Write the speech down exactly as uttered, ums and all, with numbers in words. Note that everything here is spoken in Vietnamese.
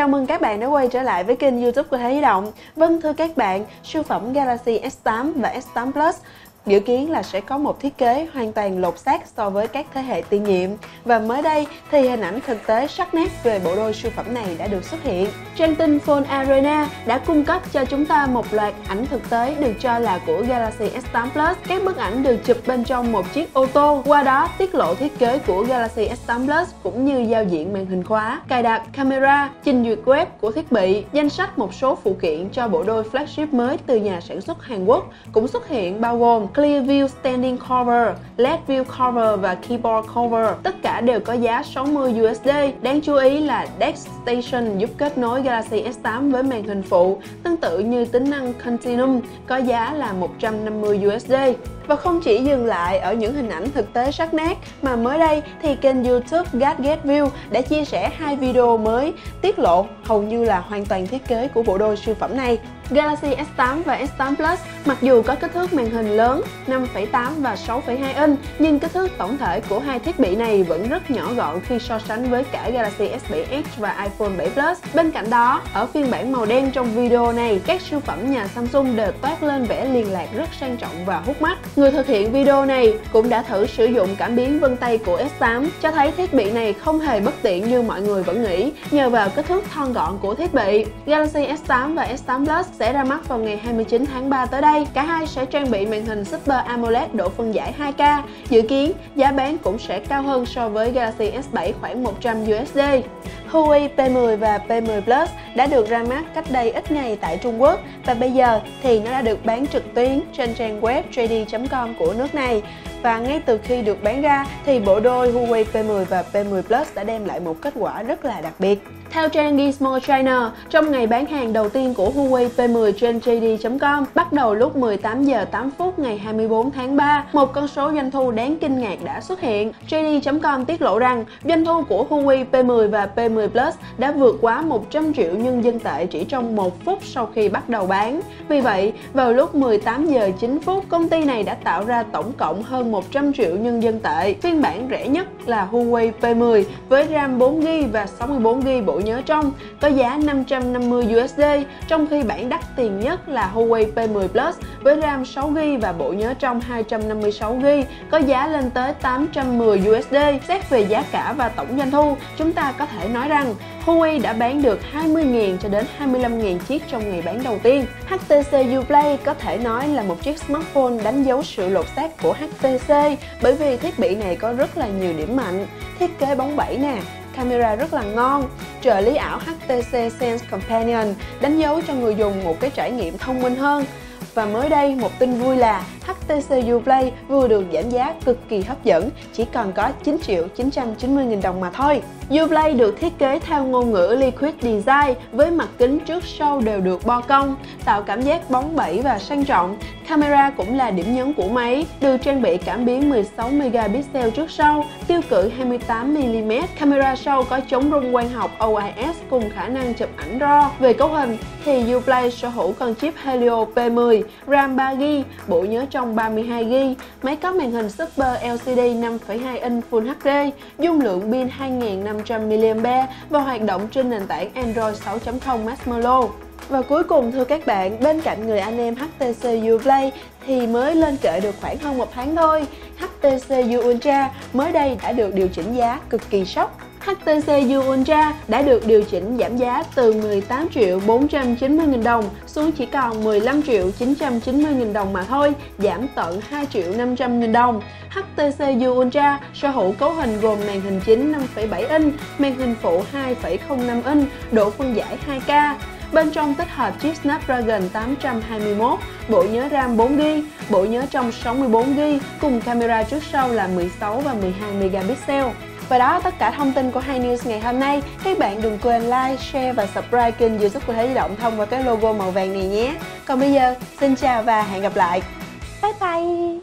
Chào mừng các bạn đã quay trở lại với kênh YouTube của Thế Di Động. Vâng thưa các bạn, siêu phẩm Galaxy S tám và S tám Plus dự kiến là sẽ có một thiết kế hoàn toàn lột xác so với các thế hệ tiên nhiệm. Và mới đây thì hình ảnh thực tế sắc nét về bộ đôi siêu phẩm này đã được xuất hiện. Trang tin Phone Arena đã cung cấp cho chúng ta một loạt ảnh thực tế được cho là của Galaxy S tám Plus. Các bức ảnh được chụp bên trong một chiếc ô tô, qua đó tiết lộ thiết kế của Galaxy S tám Plus cũng như giao diện màn hình khóa, cài đặt camera, trình duyệt web của thiết bị. Danh sách một số phụ kiện cho bộ đôi flagship mới từ nhà sản xuất Hàn Quốc cũng xuất hiện, bao gồm Clear View Standing Cover, led View Cover và Keyboard Cover. Tất cả đều có giá sáu mươi đô la. Đáng chú ý là Dex Station giúp kết nối Galaxy S tám với màn hình phụ, tương tự như tính năng Continuum, có giá là một trăm năm mươi đô la. Và không chỉ dừng lại ở những hình ảnh thực tế sắc nét, mà mới đây thì kênh YouTube Gadget View đã chia sẻ hai video mới tiết lộ hầu như là hoàn toàn thiết kế của bộ đôi siêu phẩm này. Galaxy S tám và S tám Plus mặc dù có kích thước màn hình lớn năm phẩy tám và sáu phẩy hai inch, nhưng kích thước tổng thể của hai thiết bị này vẫn rất nhỏ gọn khi so sánh với cả Galaxy S bảy Edge và iPhone bảy Plus. Bên cạnh đó, ở phiên bản màu đen trong video này, các siêu phẩm nhà Samsung đều toát lên vẻ liên lạc rất sang trọng và hút mắt. Người thực hiện video này cũng đã thử sử dụng cảm biến vân tay của S tám, cho thấy thiết bị này không hề bất tiện như mọi người vẫn nghĩ nhờ vào kích thước thon gọn của thiết bị. Galaxy S tám và S tám Plus sẽ ra mắt vào ngày hai mươi chín tháng ba tới đây. Cả hai sẽ trang bị màn hình Super AMOLED độ phân giải hai K. Dự kiến giá bán cũng sẽ cao hơn so với Galaxy S bảy khoảng một trăm đô la. Huawei P mười và P mười Plus đã được ra mắt cách đây ít ngày tại Trung Quốc và bây giờ thì nó đã được bán trực tuyến trên trang web J D chấm com của nước này. Và ngay từ khi được bán ra thì bộ đôi Huawei P mười và P mười Plus đã đem lại một kết quả rất là đặc biệt. Theo trang Gizmo China, trong ngày bán hàng đầu tiên của Huawei P mười trên J D chấm com bắt đầu lúc mười tám giờ tám phút ngày hai mươi tư tháng ba, một con số doanh thu đáng kinh ngạc đã xuất hiện. J D chấm com tiết lộ rằng doanh thu của Huawei P mười và P mười Plus đã vượt quá một trăm triệu nhân dân tệ chỉ trong một phút sau khi bắt đầu bán. Vì vậy, vào lúc mười tám giờ chín phút, công ty này đã tạo ra tổng cộng hơn một trăm triệu nhân dân tệ. Phiên bản rẻ nhất là Huawei P mười với RAM bốn gi ga bai và sáu mươi tư gi ga bai bộ nhớ trong, có giá năm trăm năm mươi đô la, trong khi bản đắt tiền nhất là Huawei P mười Plus với RAM sáu gi ga bai và bộ nhớ trong hai trăm năm mươi sáu gi ga bai, có giá lên tới tám trăm mười đô la. Xét về giá cả và tổng doanh thu, chúng ta có thể nói rằng Huawei đã bán được hai mươi nghìn cho đến hai mươi lăm nghìn chiếc trong ngày bán đầu tiên. H T C Uplay có thể nói là một chiếc smartphone đánh dấu sự lột xác của H T C, bởi vì thiết bị này có rất là nhiều điểm mạnh. Thiết kế bóng bẩy nè, camera rất là ngon, trợ lý ảo H T C Sense Companion đánh dấu cho người dùng một cái trải nghiệm thông minh hơn. Và mới đây, một tin vui là H T C Uplay vừa được giảm giá cực kỳ hấp dẫn, chỉ còn có chín triệu chín trăm chín mươi nghìn đồng mà thôi. Uplay được thiết kế theo ngôn ngữ Liquid Design với mặt kính trước sau đều được bo cong, tạo cảm giác bóng bẩy và sang trọng. Camera cũng là điểm nhấn của máy, được trang bị cảm biến mười sáu megapixel trước sau, tiêu cự hai mươi tám mi li mét. Camera sau có chống rung quang học O I S cùng khả năng chụp ảnh RAW. Về cấu hình thì Uplay sở hữu con chip Helio P mười, RAM ba gi ga bai, bộ nhớ trong ba mươi hai gi ga bai, máy có màn hình Super L C D năm phẩy hai inch Full H D, dung lượng pin hai nghìn năm trăm mi li am pe và hoạt động trên nền tảng Android sáu chấm không Marshmallow. Và cuối cùng thưa các bạn, bên cạnh người anh em H T C Uplay thì mới lên kệ được khoảng hơn một tháng thôi, H T C U Ultra mới đây đã được điều chỉnh giá cực kỳ sốc. H T C U Ultra đã được điều chỉnh giảm giá từ mười tám triệu bốn trăm chín mươi nghìn đồng xuống chỉ còn mười lăm triệu chín trăm chín mươi nghìn đồng mà thôi, giảm tận hai triệu năm trăm nghìn đồng. H T C U Ultra sở hữu cấu hình gồm màn hình chính năm phẩy bảy inch, màn hình phụ hai phẩy không năm inch, độ phân giải hai K. Bên trong tích hợp chip Snapdragon tám trăm hai mươi mốt, bộ nhớ RAM bốn gi ga bai, bộ nhớ trong sáu mươi tư gi ga bai cùng camera trước sau là mười sáu và mười hai megapixel. Và đó tất cả thông tin của Hi News ngày hôm nay. Các bạn đừng quên like, share và subscribe kênh YouTube của Thế Di Động thông qua cái logo màu vàng này nhé. Còn bây giờ, xin chào và hẹn gặp lại. Bye bye!